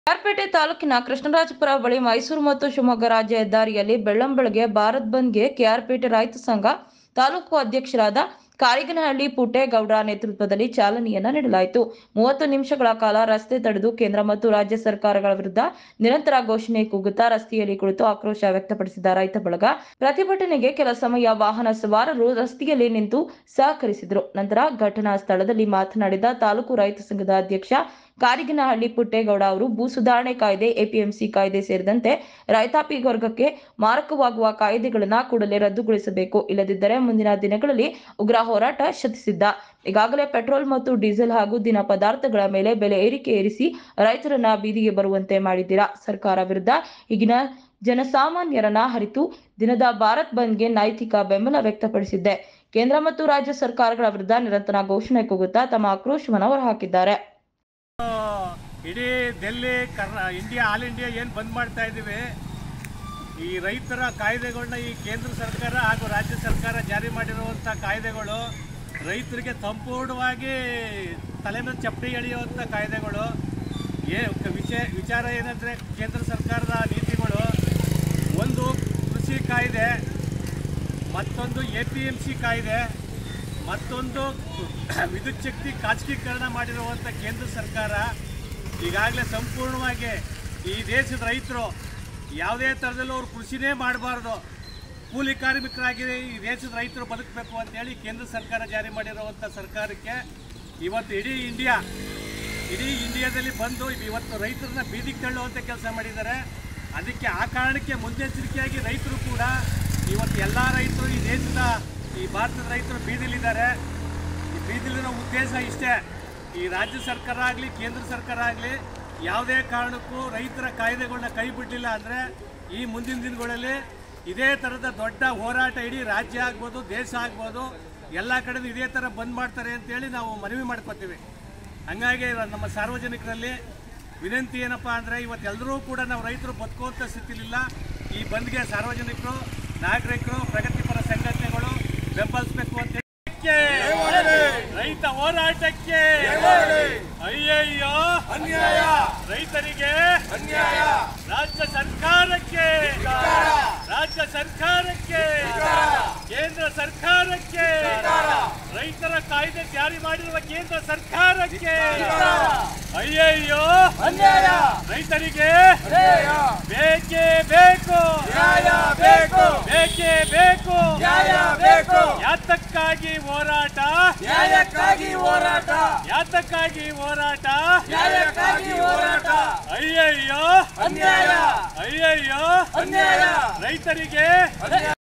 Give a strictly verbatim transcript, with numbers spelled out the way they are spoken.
ಕೆಆರ್ಪೇಟೆ ತಾಲೂಕಿನ ಕೃಷ್ಣರಾಜಪುರ ಬಳಿ ಮೈಸೂರು ಮತ್ತು ಶಿವಮೊಗ್ಗ ರಾಜ್ಯ ಹೆದ್ದಾರಿಯಲ್ಲಿ ಬೆಳ್ಳಂಬೆಳಗ್ಗೆ ಭಾರತ್ ಬಂದ್ಗೆ ಕೆಆರ್ಪೇಟೆ ರೈತ ಸಂಘ ತಾಲೂಕು ಅಧ್ಯಕ್ಷರಾದ ಕಾರಿಗನಹಳ್ಳಿ ಪುಟ್ಟೇಗೌಡ ನೇತೃತ್ವದಲ್ಲಿ ಚಾಲನೆಯನ್ನ ನೀಡಲಾಯಿತು. ಮೂವತ್ತು ನಿಮಿಷಗಳ ಕಾಲ ರಸ್ತೆ ತಡೆದು ಕೇಂದ್ರ ಮತ್ತು ರಾಜ್ಯ ಸರ್ಕಾರಗಳ ವಿರುದ್ಧ ನಿರಂತರ ಘೋಷಣೆ ಕೂಗುತ್ತಾ ರಸ್ತೆಯಲ್ಲಿ ಕುಳಿತು ಆಕ್ರೋಶ ವ್ಯಕ್ತಪಡಿಸಿದ ರೈತ ಬಳಗ ಪ್ರತಿಭಟನೆಗೆ ಕೆಲ ಸಮಯ ವಾಹನ ಸವಾರರು ರಸ್ತೆಯಲ್ಲಿ ನಿಂತು ಸಹಕರಿಸಿದರು. ನಂತರ ಘಟನಾ ಸ್ಥಳದಲ್ಲಿ ಮಾತನಾಡಿದ ತಾಲೂಕು ರೈತ ಸಂಘದ ಅಧ್ಯಕ್ಷ ಕಾರಿಗನಹಳ್ಳಿ ಪುಟ್ಟೇಗೌಡ ಅವರು ಭೂ ಸುಧಾರಣೆ ಕಾಯ್ದೆ, ಎಪಿಎಂಸಿ ಕಾಯ್ದೆ ಸೇರಿದಂತೆ ರೈತಾಪಿ ವರ್ಗಕ್ಕೆ ಮಾರಕವಾಗುವ ಕಾಯ್ದೆಗಳನ್ನು ಕೂಡಲೇ ರದ್ದುಗೊಳಿಸಬೇಕು, ಇಲ್ಲದಿದ್ದರೆ ಮುಂದಿನ ದಿನಗಳಲ್ಲಿ ಉಗ್ರ ಹೋರಾಟ ಶತಿಸಿದ್ದ. ಈಗಾಗಲೇ ಪೆಟ್ರೋಲ್ ಮತ್ತು ಡೀಸೆಲ್ ಹಾಗೂ ದಿನ ಪದಾರ್ಥಗಳ ಮೇಲೆ ಬೆಲೆ ಏರಿಕೆ ಏರಿಸಿ ರೈತರನ್ನ ಬೀದಿಗೆ ಬರುವಂತೆ ಮಾಡಿದ್ದೀರಾ. ಸರ್ಕಾರ ವಿರುದ್ಧ ಈಗಿನ ಜನಸಾಮಾನ್ಯರನ್ನ ಹರಿತು ದಿನದ ಭಾರತ್ ಬಂದ್ಗೆ ನೈತಿಕ ಬೆಂಬಲ ವ್ಯಕ್ತಪಡಿಸಿದ್ದೆ. ಕೇಂದ್ರ ಮತ್ತು ರಾಜ್ಯ ಸರ್ಕಾರಗಳ ವಿರುದ್ಧ ನಿರಂತರ ಘೋಷಣೆ ಕೂಗುತ್ತಾ ತಮ್ಮ ಆಕ್ರೋಶವನ್ನು ಹೊರಹಾಕಿದ್ದಾರೆ. ಇಡೀ ಡೆಲ್ಲಿ ಕರ್ನಾ ಇಂಡಿಯಾ ಆಲ್ ಇಂಡಿಯಾ ಏನು ಬಂದ್ ಮಾಡ್ತಾ ಇದ್ದೀವಿ, ಈ ರೈತರ ಕಾಯ್ದೆಗಳನ್ನ ಈ ಕೇಂದ್ರ ಸರ್ಕಾರ ಹಾಗೂ ರಾಜ್ಯ ಸರ್ಕಾರ ಜಾರಿ ಮಾಡಿರುವಂಥ ಕಾಯ್ದೆಗಳು ರೈತರಿಗೆ ಸಂಪೂರ್ಣವಾಗಿ ತಲೆ ಮೇಲೆ ಚಪ್ಪಡಿ ಎಳೆಯುವಂಥ ಕಾಯ್ದೆಗಳು. ಏ ವಿಷಯ ವಿಚಾರ ಏನಂದರೆ ಕೇಂದ್ರ ಸರ್ಕಾರದ ನೀತಿಗಳು, ಒಂದು ಕೃಷಿ ಕಾಯ್ದೆ, ಮತ್ತೊಂದು ಎ ಪಿ ಎಮ್ ಸಿ ಕಾಯ್ದೆ, ಮತ್ತೊಂದು ವಿದ್ಯುತ್ ಶಕ್ತಿ ಖಾಸಗೀಕರಣ ಮಾಡಿರುವಂಥ ಕೇಂದ್ರ ಸರ್ಕಾರ ಈಗಾಗಲೇ ಸಂಪೂರ್ಣವಾಗಿ ಈ ದೇಶದ ರೈತರು ಯಾವುದೇ ಥರದಲ್ಲೂ ಅವ್ರು ಕೃಷಿನೇ ಮಾಡಬಾರ್ದು, ಕೂಲಿ ಕಾರ್ಮಿಕರಾಗಿ ಈ ದೇಶದ ರೈತರು ಬದುಕಬೇಕು ಅಂತೇಳಿ ಕೇಂದ್ರ ಸರ್ಕಾರ ಜಾರಿ ಮಾಡಿರುವಂಥ ಸರ್ಕಾರಕ್ಕೆ ಇವತ್ತು ಇಡೀ ಇಂಡಿಯಾ ಇಡೀ ಇಂಡಿಯಾದಲ್ಲಿ ಬಂದು ಇವತ್ತು ರೈತರನ್ನ ಬೀದಿಗೆ ತಳ್ಳುವಂಥ ಕೆಲಸ ಮಾಡಿದ್ದಾರೆ. ಅದಕ್ಕೆ ಆ ಕಾರಣಕ್ಕೆ ಮುನ್ನೆಚ್ಚರಿಕೆಯಾಗಿ ರೈತರು ಕೂಡ ಇವತ್ತು ಎಲ್ಲ ರೈತರು ಈ ದೇಶದ ಈ ಭಾರತದ ರೈತರು ಬೀದಿಲಿದ್ದಾರೆ. ಈ ಬೀದಿಲಿರೋ ಉದ್ದೇಶ ಇಷ್ಟೇ, ಈ ರಾಜ್ಯ ಸರ್ಕಾರ ಆಗಲಿ ಕೇಂದ್ರ ಸರ್ಕಾರ ಆಗಲಿ ಯಾವುದೇ ಕಾರಣಕ್ಕೂ ರೈತರ ಕಾಯ್ದೆಗಳನ್ನ ಕೈ ಬಿಡಲಿಲ್ಲ ಅಂದರೆ ಈ ಮುಂದಿನ ದಿನಗಳಲ್ಲಿ ಇದೇ ಥರದ ದೊಡ್ಡ ಹೋರಾಟ ಇಡೀ ರಾಜ್ಯ ಆಗ್ಬೋದು, ದೇಶ ಆಗ್ಬೋದು, ಎಲ್ಲ ಕಡೆಯೂ ಇದೇ ಥರ ಬಂದ್ ಮಾಡ್ತಾರೆ ಅಂತೇಳಿ ನಾವು ಮನವಿ ಮಾಡ್ಕೋತೀವಿ. ಹಂಗಾಗಿ ನಮ್ಮ ಸಾರ್ವಜನಿಕರಲ್ಲಿ ವಿನಂತಿ ಏನಪ್ಪ ಅಂದರೆ ಇವತ್ತು ಎಲ್ಲರೂ ಕೂಡ ನಾವು ರೈತರು ಬದುಕುವಂಥ ಸ್ಥಿತಿಲಿಲ್ಲ. ಈ ಬಂದ್ಗೆ ಸಾರ್ವಜನಿಕರು, ನಾಗರಿಕರು, ಪ್ರಗತಿಪರ ಸಂಘಟನೆಗಳು ಬೆಂಬಲಿಸಬೇಕು ಅಂತ ರೈತ ಹೋರಾಟಕ್ಕೆ ಅಯ್ಯಯ್ಯೋ ಅನ್ಯಾಯ, ರೈತರಿಗೆ ಅನ್ಯಾಯ, ರಾಜ್ಯ ಸರ್ಕಾರಕ್ಕೆ ರಾಜ್ಯ ಸರ್ಕಾರಕ್ಕೆ ಕೇಂದ್ರ ಸರ್ಕಾರಕ್ಕೆ ರೈತರ ಕಾಯ್ದೆ ಜಾರಿ ಮಾಡಿರುವ ಕೇಂದ್ರ ಸರ್ಕಾರಕ್ಕೆ ಅಯ್ಯಯ್ಯೋ ಅನ್ಯಾಯ, ರೈತರಿಗೆ ಬೇಕೇ ಬೇಕು, ಬೇಕು ಬೇಕೇ ಬೇಕು, ಬೇಕು ಯಾತಕ್ಕಾಗಿ ಹೋರಾಟ, ನ್ಯಾಯಕ್ಕಾಗಿ ಹೋರಾಟ, ಯಾತಕ್ಕಾಗಿ ಹೋರಾಟ, ನ್ಯಾಯಕ್ಕಾಗಿ ಹೋರಾಟ, ಅಯ್ಯಯ್ಯೋ ಅನ್ಯಾಯ, ಅಯ್ಯಯ್ಯೋ ಅನ್ಯಾಯ, ರೈತರಿಗೆ